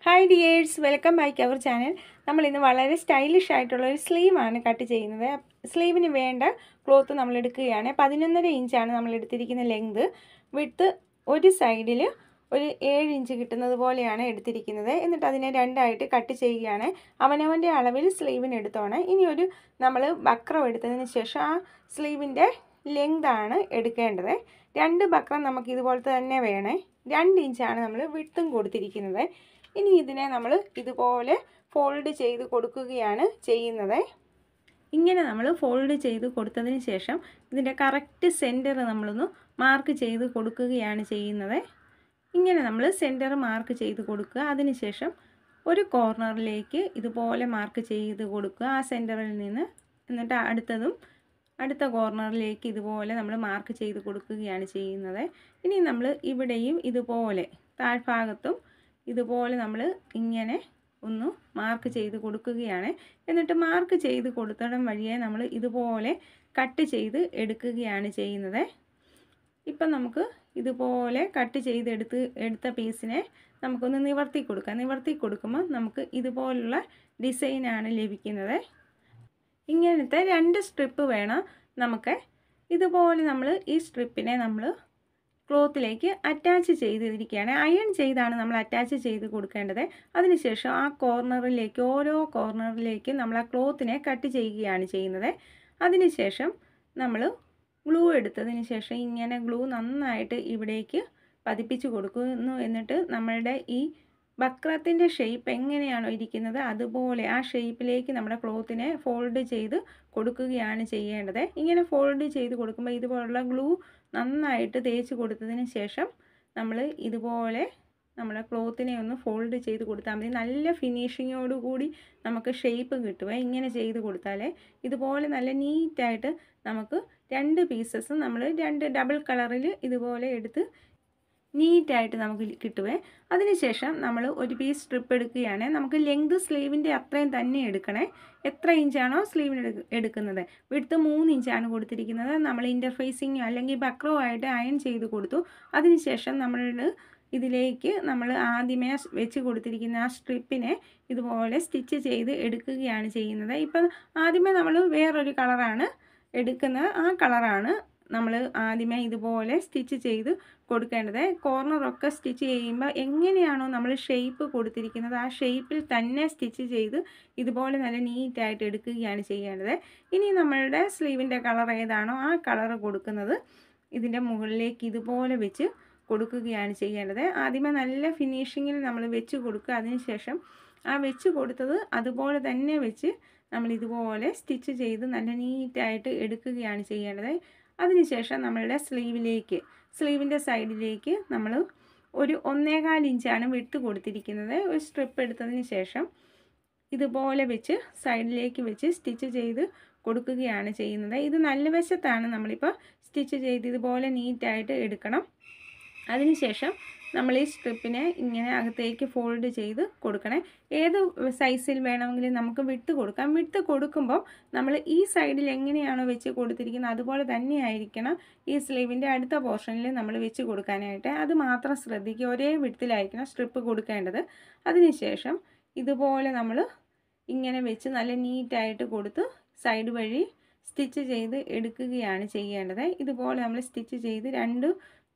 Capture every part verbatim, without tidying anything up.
Hi dears, welcome back to our channel. നമ്മൾ ഇന്ന് വളരെ സ്റ്റൈലിഷ് ആയിട്ടുള്ള ഒരു സ്ലീവ് ആണ് കട്ട് ചെയ്യുന്നത്. സ്ലീവിന് വേണ്ട ക്ലോത്ത് നമ്മൾ എടുക്കുകയാണ്. പതിനൊന്നര ഇഞ്ചാണ് നമ്മൾ എടുത്തിരിക്കുന്ന ലെങ്ത്. വിഡ്ത്ത് ഒരു സൈഡിൽ ഒരു ഏഴ് ഇഞ്ച് കിട്ടുന്നത് പോലെയാണ് എടുത്തിരിക്കുന്നത്. എന്നിട്ട് അതിനെ രണ്ടായിട്ട് കട്ട് ചെയ്യുകയാണ്. അവനവൻ്റെ അളവിൽ സ്ലീവിന് എടുത്തോണം. ഇനി ഒരു നമ്മൾ ബക്രം എടുത്തതിന് ശേഷം ആ സ്ലീവിൻ്റെ ലെങ്ത് ആണ് എടുക്കേണ്ടത്. രണ്ട് ബക്രം നമുക്ക് ഇതുപോലത്തെ തന്നെ വേണേ. രണ്ട് ഇഞ്ചാണ് നമ്മൾ വിഡ്ത്തും കൊടുത്തിരിക്കുന്നത്. ഇനി ഇതിനെ നമ്മൾ ഇതുപോലെ ഫോൾഡ് ചെയ്ത് കൊടുക്കുകയാണ് ചെയ്യുന്നത്. ഇങ്ങനെ നമ്മൾ ഫോൾഡ് ചെയ്ത് കൊടുത്തതിന് ശേഷം ഇതിൻ്റെ കറക്റ്റ് സെൻറ്റർ നമ്മളൊന്ന് മാർക്ക് ചെയ്ത് കൊടുക്കുകയാണ് ചെയ്യുന്നത്. ഇങ്ങനെ നമ്മൾ സെൻറ്റർ മാർക്ക് ചെയ്ത് കൊടുക്കുക. അതിനുശേഷം ഒരു കോർണറിലേക്ക് ഇതുപോലെ മാർക്ക് ചെയ്ത് കൊടുക്കുക ആ സെൻറ്ററിൽ നിന്ന്. എന്നിട്ട് അടുത്തതും അടുത്ത കോർണറിലേക്ക് ഇതുപോലെ നമ്മൾ മാർക്ക് ചെയ്ത് കൊടുക്കുകയാണ് ചെയ്യുന്നത്. ഇനി നമ്മൾ ഇവിടെയും ഇതുപോലെ താഴ്ഭാഗത്തും ഇതുപോലെ നമ്മൾ ഇങ്ങനെ ഒന്ന് മാർക്ക് ചെയ്ത് കൊടുക്കുകയാണ്. എന്നിട്ട് മാർക്ക് ചെയ്ത് കൊടുത്തിടം വഴിയെ നമ്മൾ ഇതുപോലെ കട്ട് ചെയ്ത് എടുക്കുകയാണ് ചെയ്യുന്നത്. ഇപ്പം നമുക്ക് ഇതുപോലെ കട്ട് ചെയ്തെടുത്ത് എടുത്ത പീസിനെ നമുക്കൊന്ന് നിവർത്തി കൊടുക്കാം. നിവർത്തി കൊടുക്കുമ്പോൾ നമുക്ക് ഇതുപോലുള്ള ഡിസൈനാണ് ലഭിക്കുന്നത്. ഇങ്ങനത്തെ രണ്ട് സ്ട്രിപ്പ് വേണം നമുക്ക്. ഇതുപോലെ നമ്മൾ ഈ സ്ട്രിപ്പിനെ നമ്മൾ ക്ലോത്തിലേക്ക് അറ്റാച്ച് ചെയ്തിരിക്കുകയാണ്. അയൺ ചെയ്താണ് നമ്മൾ അറ്റാച്ച് ചെയ്ത് കൊടുക്കേണ്ടത്. അതിനുശേഷം ആ കോർണറിലേക്ക് ഓരോ കോർണറിലേക്ക് നമ്മൾ ആ ക്ലോത്തിനെ കട്ട് ചെയ്യുകയാണ് ചെയ്യുന്നത്. അതിനുശേഷം നമ്മൾ ഗ്ലൂ എടുത്തതിന് ശേഷം ഇങ്ങനെ ഗ്ലൂ നന്നായിട്ട് ഇവിടേക്ക് പതിപ്പിച്ച് കൊടുക്കുന്നു. എന്നിട്ട് നമ്മളുടെ ഈ ബക്രത്തിൻ്റെ ഷേപ്പ് എങ്ങനെയാണോ ഇരിക്കുന്നത് അതുപോലെ ആ ഷേപ്പിലേക്ക് നമ്മുടെ ക്ലോത്തിനെ ഫോൾഡ് ചെയ്ത് കൊടുക്കുകയാണ് ചെയ്യേണ്ടത്. ഇങ്ങനെ ഫോൾഡ് ചെയ്ത് കൊടുക്കുമ്പോൾ ഇതുപോലുള്ള ഗ്ലൂ നന്നായിട്ട് തേച്ച് കൊടുത്തതിന് ശേഷം നമ്മൾ ഇതുപോലെ നമ്മുടെ ക്ലോത്തിനെ ഒന്ന് ഫോൾഡ് ചെയ്ത് കൊടുത്താൽ മതി. നല്ല ഫിനിഷിങ്ങോടുകൂടി നമുക്ക് ഷേപ്പ് കിട്ടുക. ഇങ്ങനെ ചെയ്ത് കൊടുത്താൽ ഇതുപോലെ നല്ല നീറ്റായിട്ട് നമുക്ക് രണ്ട് പീസസ് നമ്മൾ രണ്ട് ഡബിൾ കളറിൽ ഇതുപോലെ എടുത്ത് നീറ്റായിട്ട് നമുക്ക് കിട്ടുവേ. അതിനുശേഷം നമ്മൾ ഒരു പീസ് സ്ട്രിപ്പ് എടുക്കുകയാണ്. നമുക്ക് ലെങ്ത് സ്ലീവിൻ്റെ അത്രയും തന്നെ എടുക്കണേ. എത്ര ഇഞ്ചാണോ സ്ലീവിന് എടുക്കുന്നത്. വിഡ്ത്ത് മൂന്ന് ഇഞ്ചാണ് കൊടുത്തിരിക്കുന്നത്. നമ്മൾ ഇൻ്റർഫേസിങ് അല്ലെങ്കിൽ ബക്രോ ആയിട്ട് അയൺ ചെയ്ത് കൊടുത്തു. അതിനുശേഷം നമ്മൾ ഇതിലേക്ക് നമ്മൾ ആദ്യമേ വെച്ച് കൊടുത്തിരിക്കുന്ന ആ സ്ട്രിപ്പിനെ ഇതുപോലെ സ്റ്റിച്ച് ചെയ്ത് എടുക്കുകയാണ് ചെയ്യുന്നത്. ഇപ്പം ആദ്യമേ നമ്മൾ വേറൊരു കളറാണ് എടുക്കുന്നത്. ആ കളറാണ് നമ്മൾ ആദ്യമേ ഇതുപോലെ സ്റ്റിച്ച് ചെയ്ത് കൊടുക്കേണ്ടത്. കോർണറൊക്കെ സ്റ്റിച്ച് ചെയ്യുമ്പോൾ എങ്ങനെയാണോ നമ്മൾ ഷേപ്പ് കൊടുത്തിരിക്കുന്നത് ആ ഷേപ്പിൽ തന്നെ സ്റ്റിച്ച് ചെയ്ത് ഇതുപോലെ നല്ല നീറ്റായിട്ട് എടുക്കുകയാണ് ചെയ്യേണ്ടത്. ഇനി നമ്മളുടെ സ്ലീവിൻ്റെ കളർ ഏതാണോ ആ കളർ കൊടുക്കുന്നത് ഇതിൻ്റെ മുകളിലേക്ക് ഇതുപോലെ വെച്ച് കൊടുക്കുകയാണ് ചെയ്യേണ്ടത്. ആദ്യമേ നല്ല ഫിനിഷിങ്ങിൽ നമ്മൾ വെച്ച് കൊടുക്കുക. അതിനുശേഷം ആ വെച്ച് കൊടുത്തത് അതുപോലെ തന്നെ വെച്ച് നമ്മൾ ഇതുപോലെ സ്റ്റിച്ച് ചെയ്ത് നല്ല നീറ്റായിട്ട് എടുക്കുകയാണ് ചെയ്യേണ്ടത്. അതിനുശേഷം നമ്മളുടെ സ്ലീവിലേക്ക് സ്ലീവിൻ്റെ സൈഡിലേക്ക് നമ്മൾ ഒരു ഒന്നേകാൽ ഇഞ്ചാണ് വിട്ട് കൊടുത്തിരിക്കുന്നത്. ഒരു സ്ട്രിപ്പ് എടുത്തതിന് ശേഷം ഇതുപോലെ വെച്ച് സൈഡിലേക്ക് വെച്ച് സ്റ്റിച്ച് ചെയ്ത് കൊടുക്കുകയാണ് ചെയ്യുന്നത്. ഇത് നല്ല വശത്താണ് നമ്മളിപ്പോൾ സ്റ്റിച്ച് ചെയ്ത് ഇതുപോലെ നീറ്റായിട്ട് എടുക്കണം. അതിനുശേഷം നമ്മൾ ഈ സ്ട്രിപ്പിനെ ഇങ്ങനെ അകത്തേക്ക് ഫോൾഡ് ചെയ്ത് കൊടുക്കണേ. ഏത് സൈസിൽ വേണമെങ്കിലും നമുക്ക് വിട്ട് കൊടുക്കാം. വിട്ട് കൊടുക്കുമ്പോൾ നമ്മൾ ഈ സൈഡിൽ എങ്ങനെയാണോ വെച്ച് കൊടുത്തിരിക്കുന്നത് അതുപോലെ തന്നെ ആയിരിക്കണം ഈ സ്ലീവിൻ്റെ അടുത്ത പോർഷനിൽ നമ്മൾ വെച്ച് കൊടുക്കാനായിട്ട്. അത് മാത്രം ശ്രദ്ധിക്കുക. ഒരേ വിഡ്ത്തിലായിരിക്കണം സ്ട്രിപ്പ് കൊടുക്കേണ്ടത്. അതിനുശേഷം ഇതുപോലെ നമ്മൾ ഇങ്ങനെ വെച്ച് നല്ല നീറ്റായിട്ട് കൊടുത്ത് സൈഡ് വഴി സ്റ്റിച്ച് ചെയ്ത് എടുക്കുകയാണ് ചെയ്യേണ്ടത്. ഇതുപോലെ നമ്മൾ സ്റ്റിച്ച് ചെയ്ത് രണ്ട്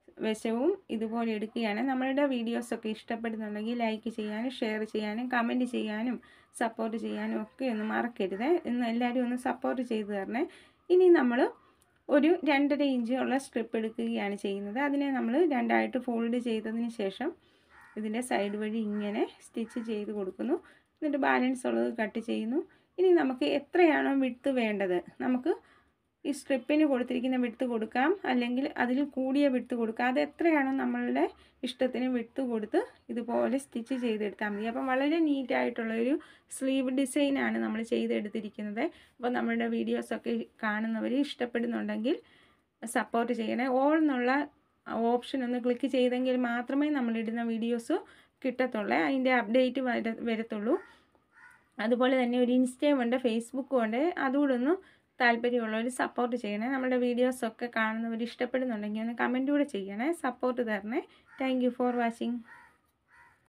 വശവും ഇതുപോലെ എടുക്കുകയാണ്. നമ്മളുടെ വീഡിയോസൊക്കെ ഇഷ്ടപ്പെടുന്നുണ്ടെങ്കിൽ ലൈക്ക് ചെയ്യാനും ഷെയർ ചെയ്യാനും കമൻറ്റ് ചെയ്യാനും സപ്പോർട്ട് ചെയ്യാനും ഒക്കെ ഒന്ന് മറക്കരുത്. ഇന്ന് എല്ലാവരും ഒന്ന് സപ്പോർട്ട് ചെയ്ത് തരണേ. ഇനി നമ്മൾ ഒരു രണ്ടര ഇഞ്ച് ഉള്ള സ്ട്രിപ്പ് എടുക്കുകയാണ് ചെയ്യുന്നത്. അതിനെ നമ്മൾ രണ്ടായിട്ട് ഫോൾഡ് ചെയ്തതിന് ശേഷം ഇതിൻ്റെ സൈഡ് വഴി ഇങ്ങനെ സ്റ്റിച്ച് ചെയ്ത് കൊടുക്കുന്നു. എന്നിട്ട് ബാലൻസ് ഉള്ളത് കട്ട് ചെയ്യുന്നു. ഇനി നമുക്ക് എത്രയാണോ വിഡ്ത്ത് വേണ്ടത് നമുക്ക് ഈ സ്ട്രിപ്പിന് കൊടുത്തിരിക്കുന്ന വിഡ്ത്ത് കൊടുക്കാം, അല്ലെങ്കിൽ അതിൽ കൂടിയ വിഡ്ത്ത് കൊടുക്കാം. അത് എത്രയാണോ നമ്മളുടെ ഇഷ്ടത്തിന് വിഡ്ത്ത് കൊടുത്ത് ഇതുപോലെ സ്റ്റിച്ച് ചെയ്തെടുത്താൽ മതി. അപ്പം വളരെ നീറ്റായിട്ടുള്ളൊരു സ്ലീവ് ഡിസൈനാണ് നമ്മൾ ചെയ്തെടുത്തിരിക്കുന്നത്. അപ്പോൾ നമ്മളുടെ വീഡിയോസൊക്കെ കാണുന്നവർ ഇഷ്ടപ്പെടുന്നുണ്ടെങ്കിൽ സപ്പോർട്ട് ചെയ്യണേ. ഓൾ എന്നുള്ള ഓപ്ഷൻ ഒന്ന് ക്ലിക്ക് ചെയ്തെങ്കിൽ മാത്രമേ നമ്മളിടുന്ന വീഡിയോസ് കിട്ടത്തുള്ളൂ, അതിൻ്റെ അപ്ഡേറ്റ് വര വരത്തുള്ളൂ. അതുപോലെ തന്നെ ഒരു ഇൻസ്റ്റയും ഉണ്ട്, ഫേസ്ബുക്കും ഉണ്ട്. അതുകൂടെ ഒന്ന് താല്പര്യമുള്ളവർ സപ്പോർട്ട് ചെയ്യണേ. നമ്മുടെ വീഡിയോസൊക്കെ കാണുന്നവർ ഇഷ്ടപ്പെടുന്നുണ്ടെങ്കിൽ ഒന്ന് കമൻറ്റ് കൂടെ ചെയ്യണേ. സപ്പോർട്ട് തരണേ. Thank you for watching.